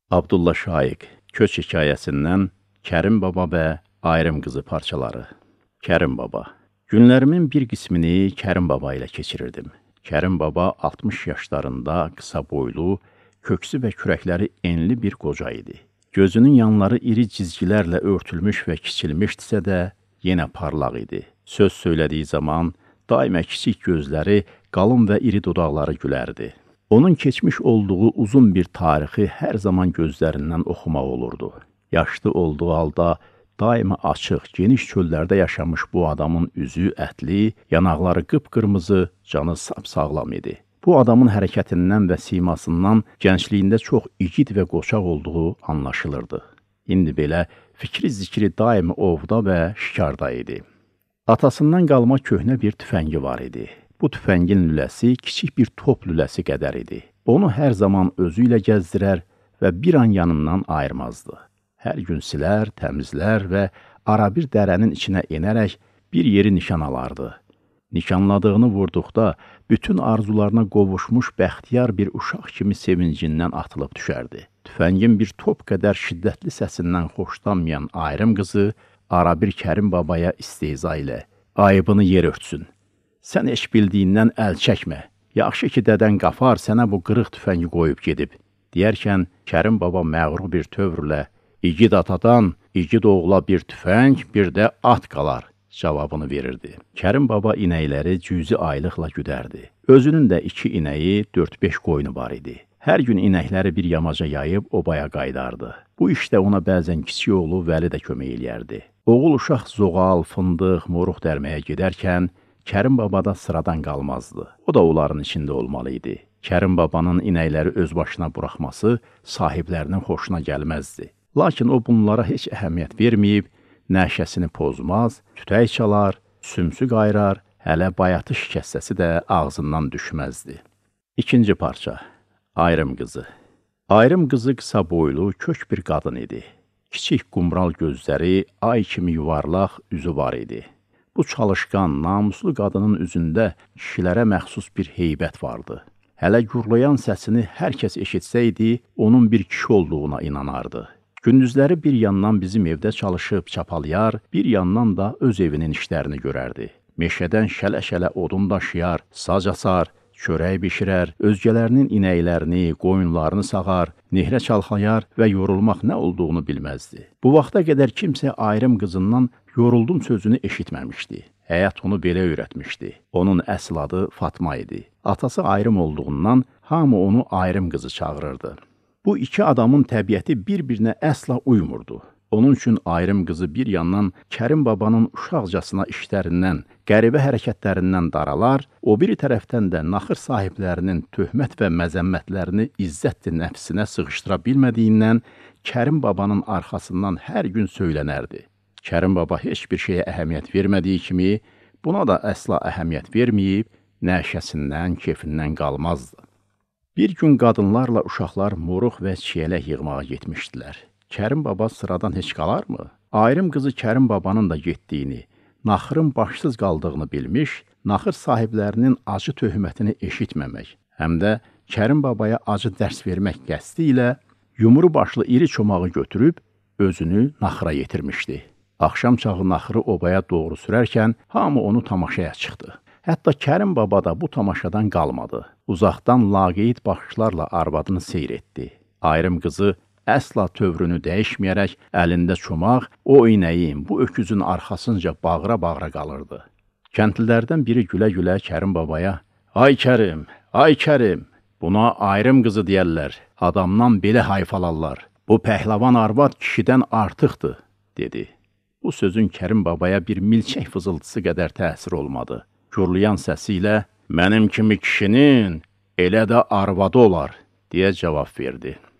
Abdullah Şaiq, Köç hekayəsindən Kərim Baba və Ayrım qızı parçaları. Kərim Baba. Günlərimin bir qismini Kərim Baba ilə keçirirdim. Kərim Baba 60 yaşlarında qısa boylu, köksü və kürəkləri enli bir qoca idi. Gözünün yanları iri cizgilərlə örtülmüş və kiçilmişdisə də yenə parlaq idi. Söz söylədiyi zaman daima kiçik gözləri, qalın və iri dodaqları gülərdi. Onun keçmiş olduğu uzun bir tarixi hər zaman gözlərindən oxumaq olurdu. Yaşlı olduğu halda daima açıq, geniş çöllərdə yaşamış bu adamın üzü ətli, yanaqları qıpqırmızı, canı sapsağlam idi. Bu adamın hərəkətindən və simasından gəncliyində çox igid və qoçaq olduğu anlaşılırdı. İndi belə fikri zikri daimi ovda və şikarda idi. Atasından qalma köhnə bir tüfəngi var idi. Bu tüfəngin lüləsi kiçik bir top lüləsi qədər idi. Onu hər zaman özü ilə gəzdirər və bir an yanından ayırmazdı. Hər gün silər, təmizlər və ara bir dərənin içinə enərək bir yeri nişan alardı. Nişanladığını vurduqda bütün arzularına qovuşmuş bəxtiyar bir uşaq kimi sevincindən atılıb düşərdi. Tüfəngin bir top qədər şiddətli səsindən xoşlanmayan Ayrım qızı ara bir Kərim Babaya istehza ilə ayıbını yer örtsün. Sən eş bildiyindən əl çəkmə. Yaxşı ki, dədən Qafar sənə bu qırıq tüfəngi qoyub gedib. Deyərkən, Kərim Baba məğrur bir tövrlə, igid atadan, igid oğula bir tüfəng, bir də at qalar cavabını verirdi. Kərim Baba inəkləri cüzi aylıqla güdərdi. Özünün də 2 inəyi, 4-5 qoyunu var idi. Hər gün inəkləri bir yamaca yayıb obaya qaydardı. Bu işdə ona bəzən kiçik oğlu Vəli də kömək eləyərdi. Oğul uşaq zoğal, fındıq, moruq dərməyə gedərkən, Kərim Baba da sıradan qalmazdı. O da onların içində olmalı idi. Kərim Babanın inəkləri öz başına buraxması sahiblərinin xoşuna gəlməzdi. Lakin o bunlara heç əhəmiyyət verməyib, nəşəsini pozmaz, tütək çalar, sümsü qayrar, hələ bayatı şikəstəsi də ağzından düşməzdi. İkinci parça. Ayrım qızı. Ayrım qızı qısa boylu, kök bir qadın idi. Kiçik qumral gözləri, ay kimi yuvarlaq üzü var idi. Bu çalışqan, namuslu qadının üzündə kişilərə məxsus bir heybət vardı. Hələ gurlayan səsini hər kəs eşitsəydi, onun bir kişi olduğuna inanardı. Gündüzləri bir yandan bizim evdə çalışıb çapalayar, bir yandan da öz evinin işlərini görərdi. Meşədən şələ-şələ odun daşıyar, sac asar, çörək bişirər, özgələrinin inəklərini, qoyunlarını sağar, nehrə çalxayar və yorulmaq nə olduğunu bilməzdi. Bu vaxta qədər kimsə Ayrım qızından yoruldum sözünü eşitməmişdi. Həyat onu belə öyrətmişdi. Onun əsl adı Fatma idi. Atası Ayrım olduğundan hamı onu Ayrım qızı çağırırdı. Bu iki adamın təbiəti bir-birinə əsla uymurdu. Onun üçün Ayrım qızı bir yandan Kərim Babanın uşaqcasına işlərindən, qəribə hərəkətlərindən daralar, o biri tərəfdən də naxır sahiblərinin töhmət və məzəmmətlərini izzət-i nəfsinə sığışdıra bilmədiyindən Kərim Babanın arxasından hər gün söylənərdi. Kərim Baba heç bir şeyə əhəmiyyət vermədiyi kimi, buna da əsla əhəmiyyət verməyib, nəşəsindən, kefindən qalmazdı. Bir gün qadınlarla uşaqlar moruq və çiyələk yığmağa getmişdilər. Kərim Baba sıradan heç qalarmı? Ayrım qızı Kərim Babanın da getdiyini, naxırın başsız qaldığını bilmiş, naxır sahiblərinin acı töhmətini eşitməmək, həm də Kərim Babaya acı dərs vermək qəsdi ilə yumru başlı iri çomağı götürüb özünü naxıra yetirmişdi. Axşam çağı naxırı obaya doğru sürərkən hamı onu tamaşaya çıxdı. Hətta Kərim Baba da bu tamaşadan qalmadı. Uzaqdan laqeyd baxışlarla arvadını seyr etdi. Ayrım qızı əsla tövrünü dəyişməyərək əlində çomaq, o inəyin, bu öküzün arxasınca bağıra-bağıra qalırdı. Kəndlilərdən biri gülə-gülə Kərim Babaya, "Ay Kərim, ay Kərim, buna Ayrım qızı deyərlər, adamdan belə hayfalarlar. Bu pəhləvan arvad kişidən artıqdır," dedi. Bu sözün Kərim Babaya bir milçək fızıltısı qədər təsir olmadı. Gürlayan səsi ilə, "Mənim kimi kişinin elə də arvadı olar," deyə cavab verdi.